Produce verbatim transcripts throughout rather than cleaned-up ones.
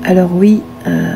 Alors oui, euh,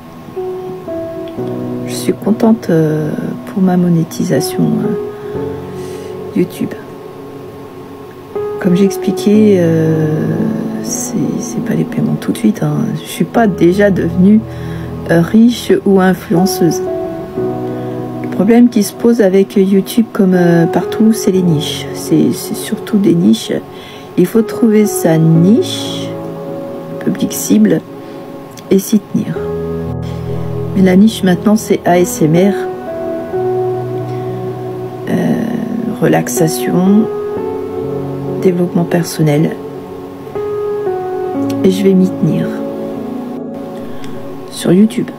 je suis contente euh, pour ma monétisation euh, YouTube. Comme j'ai expliqué, euh, c'est pas les paiements tout de suite. Hein. Je suis pas déjà devenue euh, riche ou influenceuse. Le problème qui se pose avec YouTube, comme euh, partout, c'est les niches. C'est surtout des niches. Il faut trouver sa niche, public cible, et s'y tenir. Mais la niche maintenant, c'est A S M R, euh, relaxation, développement personnel, et je vais m'y tenir sur YouTube.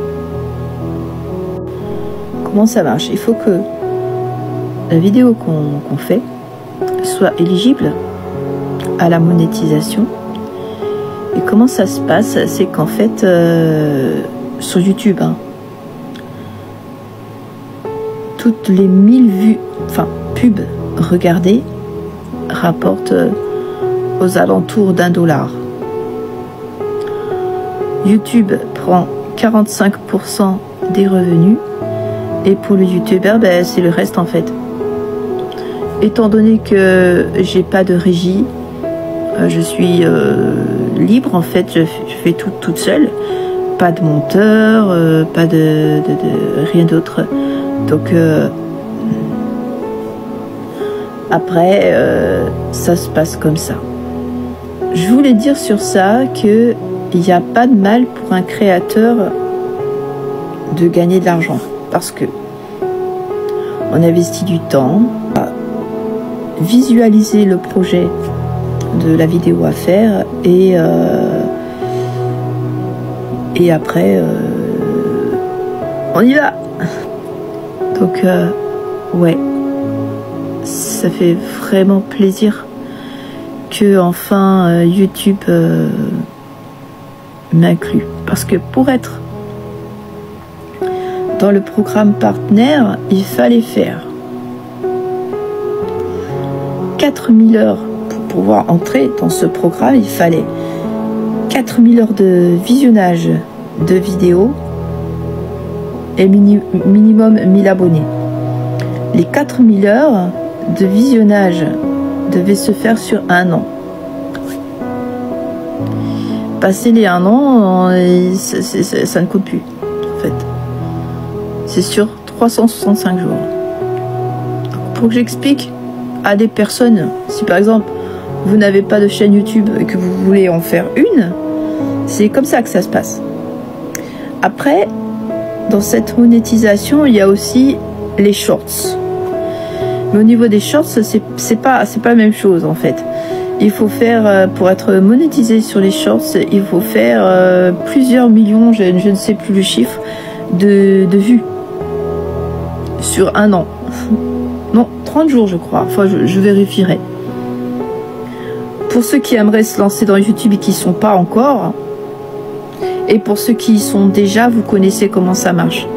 Comment ça marche? Il faut que la vidéo qu'on qu'on fait soit éligible à la monétisation. Et comment ça se passe? C'est qu'en fait, euh, sur YouTube, hein, toutes les mille vues, enfin, pubs regardées, rapportent euh, aux alentours d'un dollar. YouTube prend quarante-cinq pour cent des revenus, et pour le youtubeur, ben, c'est le reste en fait. Étant donné que j'ai pas de régie, je suis euh, libre en fait, je, je fais tout toute seule, pas de monteur, euh, pas de, de, de rien d'autre. Donc euh, après, euh, ça se passe comme ça. Je voulais dire sur ça que il n'y a pas de mal pour un créateur de gagner de l'argent, parce que on investit du temps à visualiser le projet de la vidéo à faire, et euh, et après euh, on y va. Donc euh, ouais, ça fait vraiment plaisir que enfin euh, YouTube euh, m'inclut, parce que pour être dans le programme partenaire, il fallait faire quatre mille heures. Pour pouvoir entrer dans ce programme, il fallait quatre mille heures de visionnage de vidéos et mini, minimum mille abonnés. Les quatre mille heures de visionnage devaient se faire sur un an. Passer les un an, ça, ça, ça, ça ne compte plus en fait. C'est sur trois cent soixante-cinq jours. Donc, pour que j'explique à des personnes, si par exemple vous n'avez pas de chaîne YouTube et que vous voulez en faire une, c'est comme ça que ça se passe. Après, dans cette monétisation, il y a aussi les shorts. Mais au niveau des shorts, c'est c'est pas c'est pas la même chose en fait. Il faut faire, pour être monétisé sur les shorts, il faut faire euh, plusieurs millions, je, je ne sais plus le chiffre, de, de vues sur un an. Non, trente jours je crois, enfin je, je vérifierai. Pour ceux qui aimeraient se lancer dans YouTube et qui ne sont pas encore, et pour ceux qui y sont déjà, vous connaissez comment ça marche.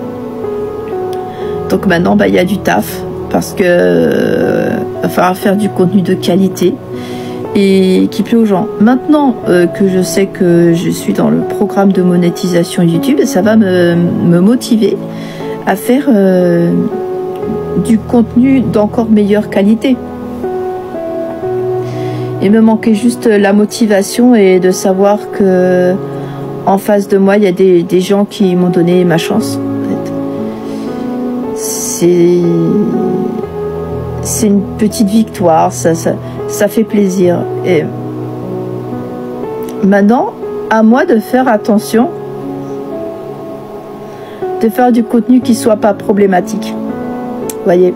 Donc maintenant, bah, y a du taf, parce que euh, va falloir faire du contenu de qualité et qui plaît aux gens. Maintenant euh, que je sais que je suis dans le programme de monétisation YouTube, ça va me, me motiver à faire euh, du contenu d'encore meilleure qualité. Il me manquait juste la motivation et de savoir que en face de moi, il y a des, des gens qui m'ont donné ma chance. En fait. C'est c'est une petite victoire, ça, ça, ça fait plaisir. Et maintenant, à moi de faire attention, de faire du contenu qui soit pas problématique. Vous voyez,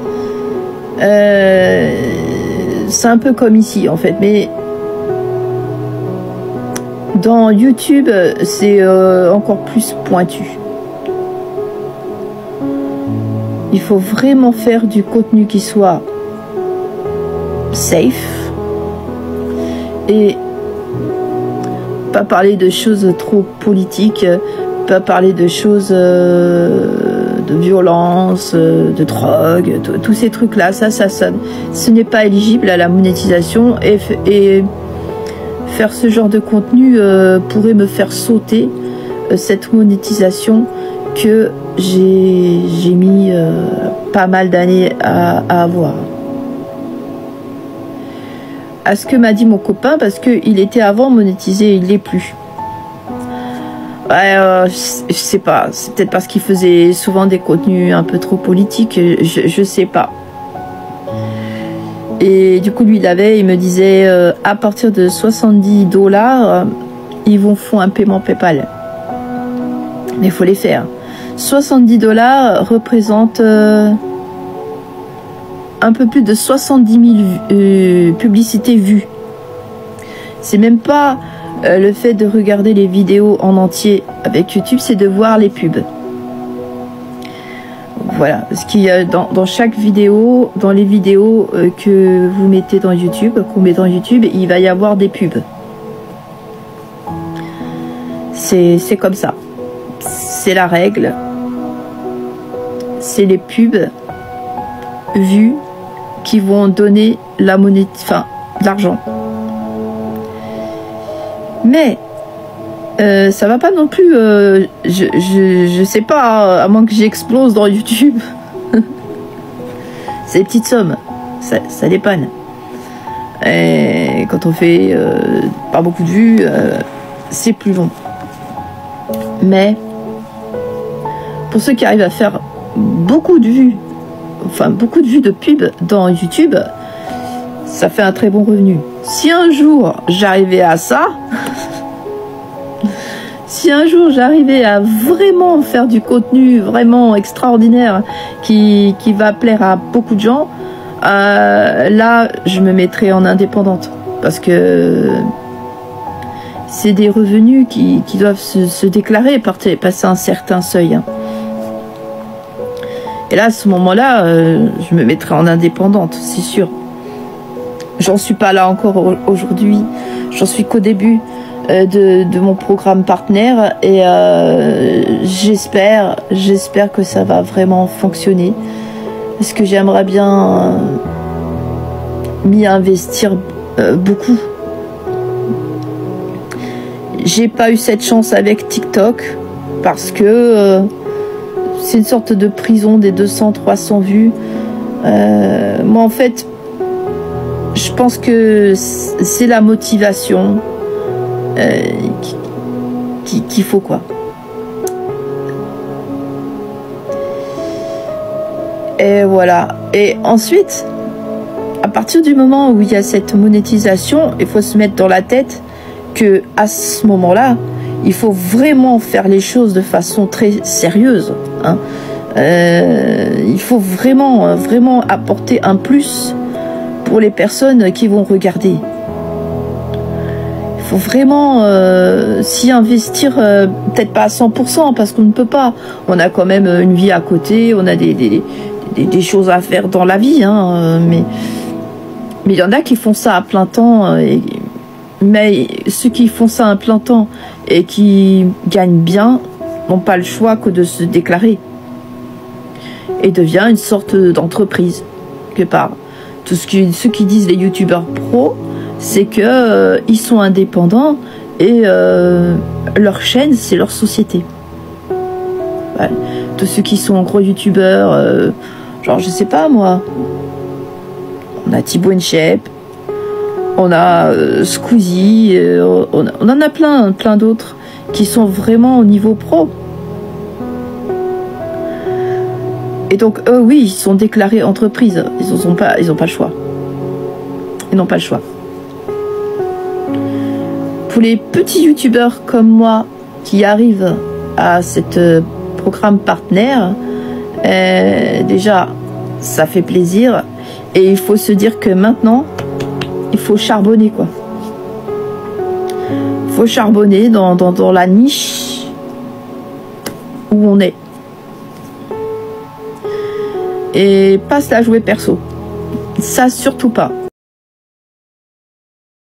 euh, c'est un peu comme ici en fait, mais dans YouTube, c'est euh, encore plus pointu. Il faut vraiment faire du contenu qui soit safe et pas parler de choses trop politiques, pas parler de choses euh, de violence, de drogue, tous ces trucs-là. Ça, ça, ça, ce n'est pas éligible à la monétisation, et, et faire ce genre de contenu euh, pourrait me faire sauter euh, cette monétisation que j'ai j'ai mis euh, pas mal d'années à, à avoir. À ce que m'a dit mon copain, parce qu'il était avant monétisé, il l'est plus. Ouais, euh, je sais pas, c'est peut-être parce qu'il faisait souvent des contenus un peu trop politiques, je, je sais pas. Et du coup, lui, il avait, il me disait, euh, à partir de soixante-dix dollars, euh, ils vont font un paiement PayPal. Mais il faut les faire. soixante-dix dollars représente euh, un peu plus de soixante-dix mille euh, publicités vues. C'est même pas euh, le fait de regarder les vidéos en entier avec YouTube, c'est de voir les pubs. Voilà, parce qu'il y a dans, dans chaque vidéo, dans les vidéos euh, que vous mettez dans YouTube, qu'on met dans YouTube, il va y avoir des pubs. C'est c'est comme ça. C'est la règle. C'est les pubs vues qui vont donner la monnaie, enfin, l'argent. Mais euh, ça va pas non plus. Euh, je, je je sais pas, à moins que j'explose dans YouTube. C'est des petites sommes, ça, ça dépanne. Et quand on fait euh, pas beaucoup de vues, euh, c'est plus long. Mais pour ceux qui arrivent à faire beaucoup de vues, enfin beaucoup de vues de pub dans YouTube, ça fait un très bon revenu. Si un jour j'arrivais à ça, si un jour j'arrivais à vraiment faire du contenu vraiment extraordinaire qui, qui va plaire à beaucoup de gens, euh, là je me mettrais en indépendante, parce que c'est des revenus qui, qui doivent se, se déclarer, passer un certain seuil. Hein. Et là, à ce moment-là, euh, je me mettrai en indépendante, c'est sûr. J'en suis pas là encore aujourd'hui. J'en suis qu'au début euh, de, de mon programme partenaire. Et euh, j'espère, j'espère que ça va vraiment fonctionner. Parce que j'aimerais bien euh, m'y investir euh, beaucoup. J'ai pas eu cette chance avec TikTok parce que euh, c'est une sorte de prison des deux cents à trois cents vues. Euh, moi, en fait, je pense que c'est la motivation euh, qu'il qui faut, quoi. Et voilà. Et ensuite, à partir du moment où il y a cette monétisation, il faut se mettre dans la tête que à ce moment-là, il faut vraiment faire les choses de façon très sérieuse. Hein. Euh, il faut vraiment, vraiment apporter un plus pour les personnes qui vont regarder. Il faut vraiment euh, s'y investir, euh, peut-être pas à cent pour cent, parce qu'on ne peut pas. On a quand même une vie à côté, on a des, des, des, des choses à faire dans la vie. Hein, mais mais il y en a qui font ça à plein temps. Et, mais ceux qui font ça à plein temps et qui gagnent bien n'ont pas le choix que de se déclarer. Et devient une sorte d'entreprise, quelque part. Tout ce qui, ceux qui disent les youtubeurs pros, c'est que euh, ils sont indépendants et euh, leur chaîne, c'est leur société. Ouais. Tous ceux qui sont gros youtubeurs, euh, genre je sais pas moi, on a Thibaut InShape, on a euh, Squeezie, euh, on, on en a plein, plein d'autres qui sont vraiment au niveau pro. Et donc eux, oui, ils sont déclarés entreprises. Ils n'ont pas, ils ont pas le choix. Ils n'ont pas le choix. Pour les petits youtubeurs comme moi qui arrivent à cette euh, programme partenaire, euh, déjà, ça fait plaisir. Et il faut se dire que maintenant, il faut charbonner, quoi. Il faut charbonner dans, dans, dans la niche où on est. Et pas se la jouer perso. Ça, surtout pas.